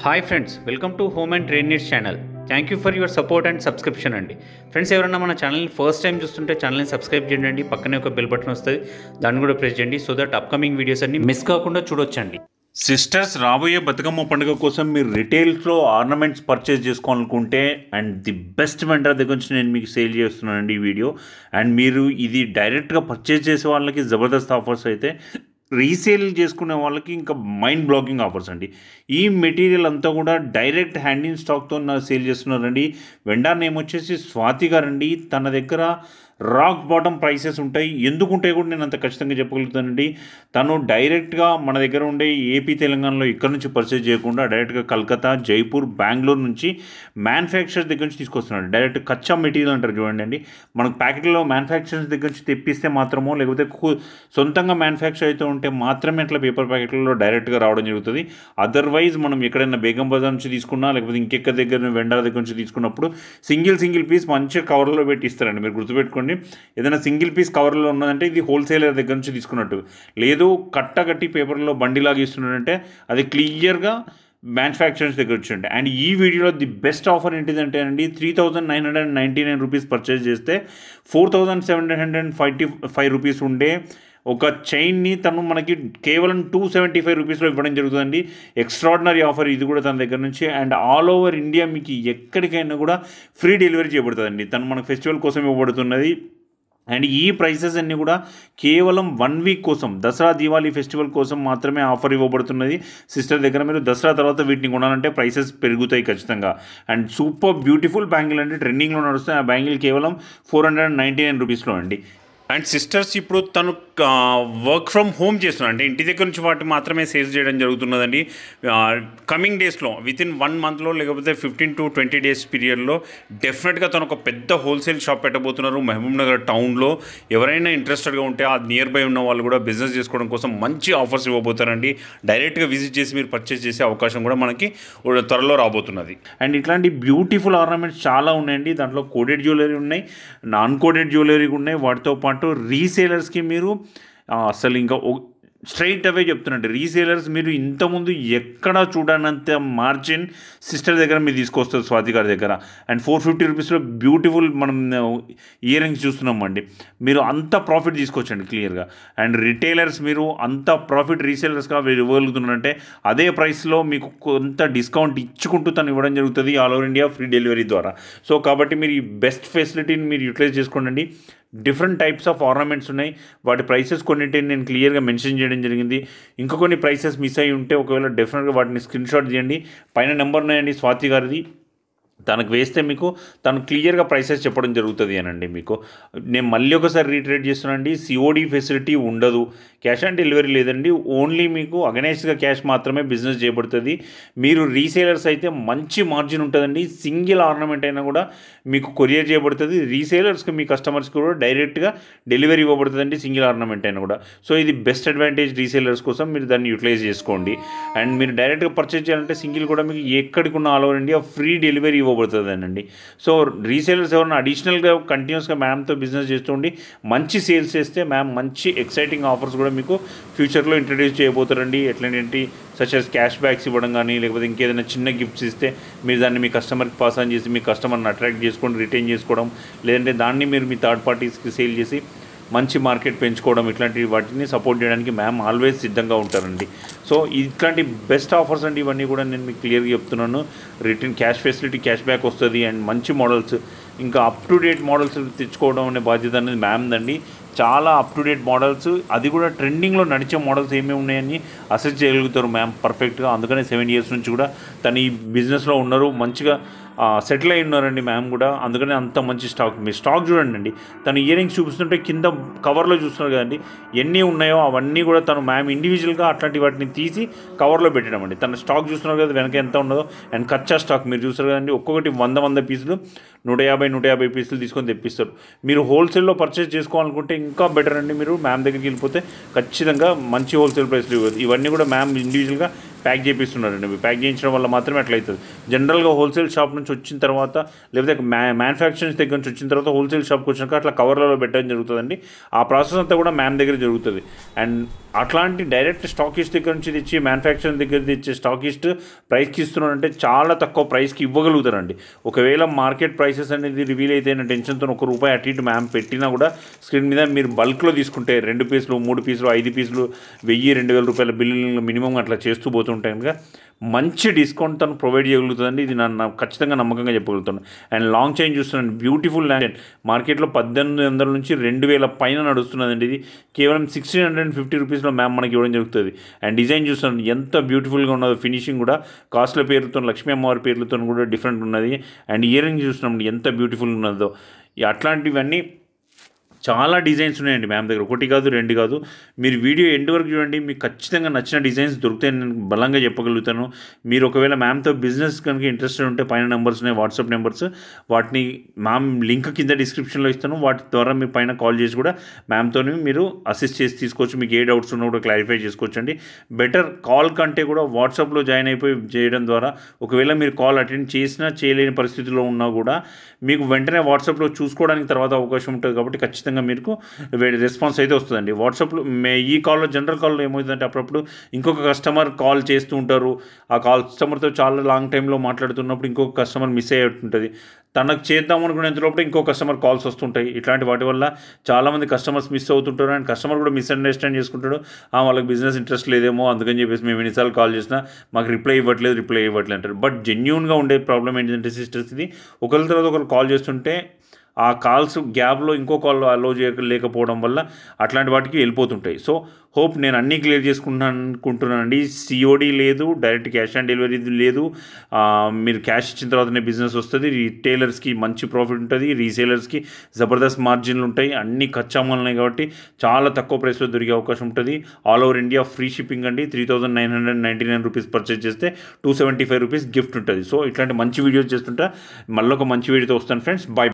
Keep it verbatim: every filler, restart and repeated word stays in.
Hi friends, welcome to home and trade needs channel. Thank you for your support and subscription అండి. Friends, ఎవరైనా మన ఛానల్ని first time చూస్తుంటే ఛానల్ని subscribe చేయండి. పక్కనే ఒక బెల్ బటన్ వస్తుంది, దాన్ని కూడా ప్రెస్ చేయండి. సో దట్ అప్కమింగ్ వీడియోస్ అన్ని మిస్ కాకుండా చూడొచ్చండి. సిస్టర్స్, రాబోయే బతుకమ్మ పండుగ కోసం మీరు రిటైల్స్లో ఆర్నమెంట్స్ పర్చేస్ చేసుకోవాలనుకుంటే అండ్ ది బెస్ట్ వెండర్ దగ్గర నుంచి నేను మీకు సేల్ చేస్తున్నానండి ఈ వీడియో. అండ్ మీరు ఇది డైరెక్ట్గా పర్చేస్ చేసే వాళ్ళకి జబర్దస్త్ ఆఫర్స్ అయితే, రీసేల్ చేసుకునే వాళ్ళకి ఇంకా మైండ్ బ్లాకింగ్ ఆఫర్స్ అండి. ఈ మెటీరియల్ అంతా కూడా డైరెక్ట్ హ్యాండ్ ఇన్ స్టాక్తో సేల్ చేస్తున్నారండి. వెండర్ నేమ్ వచ్చేసి స్వాతి గారండి. తన దగ్గర రాక్ బాటమ్ ప్రైసెస్ ఉంటాయి. ఎందుకు ఉంటాయి కూడా నేను అంత ఖచ్చితంగా చెప్పగలుగుతానండి. తను డైరెక్ట్గా మన దగ్గర ఉండే ఏపీ తెలంగాణలో ఇక్కడ నుంచి పర్చేజ్ చేయకుండా డైరెక్ట్గా కలకత్తా, జైపూర్, బెంగళూరు నుంచి మ్యానుఫ్యాక్చరర్స్ దగ్గర నుంచి తీసుకొస్తున్నాడు. డైరెక్ట్ కచ్చా మెటీరియల్ అంటారు చూడండి అండి. మనకు ప్యాకెట్లో మ్యానుఫ్యాక్చరర్స్ దగ్గర నుంచి తెప్పిస్తే మాత్రమో, లేకపోతే సొంతంగా మ్యానుఫ్యాక్చర్ అయితే ఉంటే మాత్రమే అట్లా పేపర్ ప్యాకెట్లలో డైరెక్ట్గా రావడం జరుగుతుంది. అదర్వైజ్ మనం ఎక్కడైనా బేగం బజార్ నుంచి తీసుకున్నా, లేకపోతే ఇంకెక్కడ దగ్గర వెండర్ దగ్గర నుంచి తీసుకున్నప్పుడు సింగిల్ సింగిల్ పీస్ మంచిగా కవర్లో పెట్టి ఇస్తారండి. మీరు గుర్తుపెట్టుకోండి, ఏదైనా సింగిల్ పీస్ కవర్లో ఉన్నదంటే ఇది హోల్సేలర్ దగ్గర నుంచి తీసుకున్నట్టు. లేదు కట్టగట్టి పేపర్లో బండిలాగా ఇస్తున్నాడంటే అది క్లియర్గా మ్యానుఫ్యాక్చరర్స్ దగ్గర వచ్చిండే. అండ్ ఈ వీడియోలో ది బెస్ట్ ఆఫర్ ఏంటిదంటే అండి, three thousand nine hundred ninety nine rupees purchase చేస్తే four thousand seven hundred fifty five rupees ఉండే ఒక చైన్ని తను మనకి కేవలం టూ సెవెంటీ ఫైవ్ రూపీస్లో ఇవ్వడం జరుగుతుందండి. ఎక్స్ట్రాడినరీ ఆఫర్ ఇది కూడా తన దగ్గర నుంచి. అండ్ ఆల్ ఓవర్ ఇండియా మీకు ఎక్కడికైనా కూడా ఫ్రీ డెలివరీ చేయబడుతుందండి. తను మనకు ఫెస్టివల్ కోసం ఇవ్వబడుతున్నది. అండ్ ఈ ప్రైసెస్ అన్నీ కూడా కేవలం వన్ వీక్ కోసం, దసరా దీవాళీ ఫెస్టివల్ కోసం మాత్రమే ఆఫర్ ఇవ్వబడుతున్నది సిస్టర్ దగ్గర. మీరు దసరా తర్వాత వీటిని కొనాలంటే ప్రైసెస్ పెరుగుతాయి ఖచ్చితంగా. అండ్ సూపర్ బ్యూటిఫుల్ బ్యాంగిల్ అంటే ట్రెండింగ్లో నడుస్తుంది. ఆ బ్యాంగిల్ కేవలం ఫోర్ హండ్రెడ్ నైంటీ నైన్ రూపీస్లో అండి. అండ్ సిస్టర్స్, ఇప్పుడు తను వర్క్ ఫ్రమ్ హోమ్ చేస్తున్నాడు, అంటే ఇంటి దగ్గర నుంచి వాటి మాత్రమే సేల్స్ చేయడం జరుగుతున్నదండి. కమింగ్ డేస్లో విత్ ఇన్ వన్ మంత్లో లేకపోతే ఫిఫ్టీన్ టు ట్వంటీ డేస్ పీరియడ్లో డెఫినెట్గా తను ఒక పెద్ద హోల్సేల్ షాప్ పెట్టబోతున్నారు మహబూబ్నగర్ టౌన్లో. ఎవరైనా ఇంట్రెస్టెడ్గా ఉంటే ఆ నియర్ బై ఉన్న వాళ్ళు కూడా బిజినెస్ చేసుకోవడం కోసం మంచి ఆఫర్స్ ఇవ్వబోతారండి. డైరెక్ట్గా విజిట్ చేసి మీరు పర్చేస్ చేసే అవకాశం కూడా మనకి త్వరలో రాబోతున్నది. అండ్ ఇట్లాంటి బ్యూటిఫుల్ ఆర్నమెంట్స్ చాలా ఉన్నాయండి. దాంట్లో కోడెడ్ జ్యువెలరీ ఉన్నాయి, నాన్ కోడెడ్ జ్యువెలరీ ఉన్నాయి. వాటితో పాటు రీసేలర్స్కి మీరు అసలు ఇంకా స్ట్రైట్ అవే చెప్తున్నట్టు, రీసేలర్స్ మీరు ఇంతకుముందు ఎక్కడా చూడనంత మార్జిన్ సిస్టర్ దగ్గర మీరు తీసుకొస్తారు స్వాతి గారి దగ్గర. అండ్ ఫోర్ ఫిఫ్టీ రూపీస్లో బ్యూటిఫుల్ మనం ఇయర్ రింగ్స్ చూస్తున్నామండి. మీరు అంత ప్రాఫిట్ తీసుకోవచ్చండి క్లియర్గా. అండ్ రిటైలర్స్ మీరు అంత ప్రాఫిట్ రీసేలర్స్గా ఇవ్వగలుగుతున్నారంటే అదే ప్రైస్లో మీకు కొంత డిస్కౌంట్ ఇచ్చుకుంటూ తను ఇవ్వడం జరుగుతుంది all over India free delivery ద్వారా. సో కాబట్టి మీరు ఈ బెస్ట్ ఫెసిలిటీని మీరు యూటిలైజ్ చేసుకోండి. డిఫరెంట్ టైప్స్ ఆఫ్ ఆర్నమెంట్స్ ఉన్నాయి. వాటి ప్రైసెస్ కొన్నింటిని నేను క్లియర్గా మెన్షన్ చేయడం జరిగింది. ఇంకా కొన్ని ప్రైసెస్ మిస్ అయ్యి ఉంటే ఒకవేళ డెఫినెట్గా వాటిని స్క్రీన్ షాట్ చేయండి. పైన నెంబర్ ఉన్నాయండి స్వాతి గారిది, తనకు వేస్తే మీకు తను క్లియర్గా ప్రైసెస్ చెప్పడం జరుగుతుంది అనండి. మీకు నేను మళ్ళీ ఒకసారి రీట్రేట్ చేస్తున్నానండి, సిఓడి ఫెసిలిటీ ఉండదు, క్యాష్ ఆన్ డెలివరీ లేదండి. ఓన్లీ మీకు అగనైజ్డ్గా క్యాష్ మాత్రమే బిజినెస్ చేయబడుతుంది. మీరు రీసేలర్స్ అయితే మంచి మార్జిన్ ఉంటుందండి. సింగిల్ ఆర్నమెంట్ అయినా కూడా మీకు కొరియర్ చేయబడుతుంది. రీసేలర్స్కి మీ కస్టమర్స్కి కూడా డైరెక్ట్గా డెలివరీ ఇవ్వబడుతుందండి సింగిల్ ఆర్నమెంట్ అయినా కూడా. సో ఇది బెస్ట్ అడ్వాంటేజ్ రీసేలర్స్ కోసం, మీరు దాన్ని యూటిలైజ్ చేసుకోండి. అండ్ మీరు డైరెక్ట్గా పర్చేజ్ చేయాలంటే సింగిల్ కూడా మీకు ఎక్కడికి ఉన్న all over India free delivery ఇవ్వబడుతుందండి. సో రీసేలర్స్ ఎవరైనా అడిషనల్గా కంటిన్యూస్గా మ్యామ్తో బిజినెస్ చేస్తుండి మంచి సేల్స్ చేస్తే మ్యామ్ మంచి ఎక్సైటింగ్ ఆఫర్స్ కూడా మీకు ఫ్యూచర్లో ఇంట్రడ్యూస్ చేయబోతారండి. ఎట్లంటే సచ్ యాజ్ క్యాష్ బ్యాక్స్ ఇవ్వడం కానీ, లేకపోతే ఇంకేదైనా చిన్న గిఫ్ట్స్ ఇస్తే మీరు దాన్ని మీ కస్టమర్కి పాస్ ఆన్ చేసి మీ కస్టమర్ని అట్రాక్ట్ చేసుకొని రిటైన్ చేసుకోవడం, లేదంటే దాన్ని మీరు మీ థర్డ్ పార్టీస్కి సేల్ చేసి మంచి మార్కెట్ పెంచుకోవడం, ఇట్లాంటి వాటిని సపోర్ట్ చేయడానికి మ్యామ్ ఆల్వేస్ సిద్ధంగా ఉంటారండి. సో ఇట్లాంటి బెస్ట్ ఆఫర్స్ అండి ఇవన్నీ కూడా నేను మీకు క్లియర్గా చెప్తున్నాను. Return cash facility, cash back వస్తుంది. అండ్ మంచి మోడల్స్, ఇంకా అప్ టు డేట్ మోడల్స్ తెచ్చుకోవడం అనే బాధ్యత అనేది మ్యామ్దండి. చాలా అప్ టు డేట్ మోడల్స్, అది కూడా ట్రెండింగ్లో నడిచే మోడల్స్ ఏమేమి ఉన్నాయని అసెస్ చేయగలుగుతారు మ్యామ్ పర్ఫెక్ట్గా. అందుకనే సెవెన్ ఇయర్స్ నుంచి కూడా తను ఈ బిజినెస్లో ఉన్నారు, మంచిగా సెటిల్ అయి ఉన్నారండి మ్యామ్ కూడా. అందుకనే అంత మంచి స్టాక్. మీ స్టాక్ చూడండి అండి, తను ఇయర్ రింగ్స్ చూపిస్తుంటే కింద కవర్లో చూస్తున్నారు కదండి, ఎన్ని ఉన్నాయో అవన్నీ కూడా తను మ్యామ్ ఇండివిజువల్గా అట్లాంటి వాటిని తీసి కవర్లో పెట్టడం అండి. తన స్టాక్ చూస్తున్నారు కదా వెనక ఎంత ఉండదో. అండ్ కచ్చా స్టాక్ మీరు చూస్తారు కదండి, ఒక్కొక్కటి వంద వంద పీసులు, నూట యాభై నూట యాభై పీసులు తీసుకొని తెప్పిస్తారు. మీరు హోల్సేల్లో పర్చేస్ చేసుకోవాలనుకుంటే ఇంకా బెటర్ అండి. మీరు మ్యామ్ దగ్గరికి వెళ్ళిపోతే ఖచ్చితంగా మంచి హోల్సేల్ ప్రైస్లు ఇవ్వదు. ఇవన్నీ కూడా మ్యామ్ ఇండివిజువల్గా ప్యాక్ చేపిస్తున్నారండి. ప్యాక్ చేయించడం వల్ల మాత్రమే అట్లా అవుతుంది. జనరల్గా హోల్సేల్ షాప్ నుంచి వచ్చిన తర్వాత లేకపోతే మ్యా మ్యానుఫ్యాక్చరింగ్ దగ్గర నుంచి వచ్చిన తర్వాత హోల్సేల్ షాప్కి వచ్చినాక అట్లా కవర్లలో పెట్టడం జరుగుతుందండి. ఆ ప్రాసెస్ అంతా కూడా మ్యామ్ దగ్గర జరుగుతుంది. అండ్ అట్లాంటి డైరెక్ట్ స్టాకిస్ట్ దగ్గర నుంచి తెచ్చి మ్యానుఫ్యాక్చరింగ్ దగ్గర తెచ్చే స్టాకిస్ట్ ప్రైస్కి ఇస్తున్నారంటే చాలా తక్కువ ప్రైస్కి ఇవ్వగలుగుతారండి. ఒకవేళ మార్కెట్ ప్రైసెస్ అనేది రివీల్ అయితే టెన్షన్తో ఒక రూపాయి అటు ఇటు మ్యామ్ పెట్టినా కూడా స్క్రీన్ మీద మీరు బల్క్లో తీసుకుంటే రెండు పీసులు మూడు పీసులు ఐదు పీసులు వెయ్యి రెండు వేల రూపాయల బిల్లులు మినిమం అట్లా చేస్తూ పోతుంటాయి కనుక మంచి డిస్కౌంట్ తను ప్రొవైడ్ చేయగలుగుతుందండి. ఇది నన్ను ఖచ్చితంగా నమ్మకంగా చెప్పగలుగుతాను. అండ్ లాంగ్ చైన్ చూస్తున్నాను, బ్యూటిఫుల్ ల్యాండ్ మార్కెట్లో పద్దెనిమిది వందల నుంచి రెండు వేల పైన నడుస్తున్నదండి. ఇది కేవలం సిక్స్టీన్ హండ్రెడ్ అండ్ ఫిఫ్టీ రూపీస్లో మ్యామ్ మనకి ఇవ్వడం జరుగుతుంది. అండ్ డిజైన్ చూస్తున్నాను ఎంత బ్యూటిఫుల్గా ఉన్నదో, ఫినిషింగ్ కూడా కాస్ట్ల పేర్లతో లక్ష్మీ అమ్మవారి పేర్లతో కూడా డిఫరెంట్ ఉన్నది. అండ్ ఇయర్ రింగ్ చూస్తున్నాం ఎంత బ్యూటిఫుల్ ఉన్నదో. అట్లాంటివన్నీ చాలా డిజైన్స్ ఉన్నాయండి మ్యామ్ దగ్గర, ఒకటి కాదు రెండు కాదు. మీరు వీడియో ఎండ్ వరకు చూడండి, మీకు ఖచ్చితంగా నచ్చిన డిజైన్స్ దొరుకుతాయని నేను బలంగా చెప్పగలుగుతాను. మీరు ఒకవేళ మ్యామ్తో బిజినెస్ కనుక ఇంట్రెస్టెడ్ ఉంటే పైన నెంబర్స్ ఉన్నాయి, వాట్సాప్ నెంబర్స్, వాటిని మ్యామ్ లింక్ కింద డిస్క్రిప్షన్లో ఇస్తాను. వాటి ద్వారా మీ పైన కాల్ చేసి కూడా మ్యామ్తో మీరు అసిస్ట్ చేసి తీసుకోవచ్చు. మీకు ఏ డౌట్స్ ఉన్నా కూడా క్లారిఫై చేసుకోవచ్చు అండి. బెటర్ కాల్ కంటే కూడా వాట్సాప్లో జాయిన్ అయిపోయి చేయడం ద్వారా ఒకవేళ మీరు కాల్ అటెండ్ చేసినా చేయలేని పరిస్థితిలో ఉన్నా కూడా మీకు వెంటనే వాట్సాప్లో చూసుకోవడానికి తర్వాత అవకాశం ఉంటుంది. కాబట్టి ఖచ్చితంగా మీకు రెస్పాన్స్ అయితే వస్తుందండి. వాట్సాప్లో మే ఈ కాల్లో జనరల్ కాల్లో ఏమవుతుందంటే అప్పుడప్పుడు ఇంకొక కస్టమర్ కాల్ చేస్తూ ఉంటారు. ఆ కస్టమర్తో చాలా లాంగ్ టైంలో మాట్లాడుతున్నప్పుడు ఇంకొక కస్టమర్ మిస్ అయ్యేటుంటుంది. తనకు చేద్దాం అనుకునేంతలోపు ఇంకో కస్టమర్ కాల్స్ వస్తుంటాయి. ఇట్లాంటి వాటి వల్ల చాలామంది కస్టమర్స్ మిస్ అవుతుంటారు. అండ్ కస్టమర్ కూడా మిస్అండర్స్టాండ్ చేసుకుంటాడు. వాళ్ళకి బిజినెస్ ఇంట్రెస్ట్ లేదేమో అందుకని చెప్పేసి మేము ఎన్నిసార్లు కాల్ చేసినా మాకు రిప్లై ఇవ్వట్లేదు రిప్లై ఇవ్వట్లేదు అంటారు. బట్ జెన్యూన్గా ఉండే ప్రాబ్లం ఏంటంటే సిస్టర్స్, ఇది ఒకరి తర్వాత ఒకరు కాల్ చేస్తుంటే ఆ కాల్స్ గ్యాప్లో ఇంకో కాల్ అలో చేయలేకపోవడం వల్ల అట్లాంటి వాటికి వెళ్ళిపోతుంటాయి. సో హోప్ నేను అన్నీ క్లియర్ చేసుకుంటున్నాను అనుకుంటున్నానండి. సిఓడి లేదు, డైరెక్ట్ క్యాష్ ఆన్ డెలివరీ లేదు. మీరు క్యాష్ ఇచ్చిన తర్వాతనే బిజినెస్ వస్తుంది. రిటైలర్స్కి మంచి ప్రాఫిట్ ఉంటుంది, రీసేలర్స్కి జబర్దస్త్ మార్జిన్లు ఉంటాయి. అన్ని కచ్చామాలు ఉన్నాయి కాబట్టి చాలా తక్కువ ప్రైస్లో దొరికే అవకాశం ఉంటుంది. All over India free shipping అండి. Three thousand nine hundred ninety nine rupees purchase చేస్తే two seventy five rupees gift ఉంటుంది. సో ఇట్లాంటి మంచి వీడియోస్ చేస్తుంటా. మళ్ళీ ఒక మంచి వీడియోతో వస్తాను ఫ్రెండ్స్. బై.